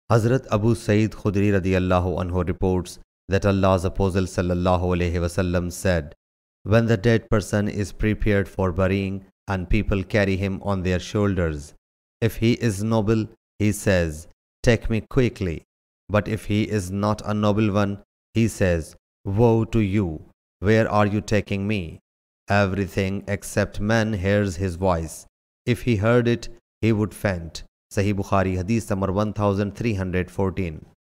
Hazrat Abu Sa'id Khudri radiyallahu anhu reports that Allah's Apostle sallallahu alaihi wasallam said, when the dead person is prepared for burying and people carry him on their shoulders, if he is noble, he says, take me quickly. But if he is not a noble one, he says, woe to you, where are you taking me? Everything except man hears his voice. If he heard it, he would faint. Sahih Bukhari Hadith number 1314.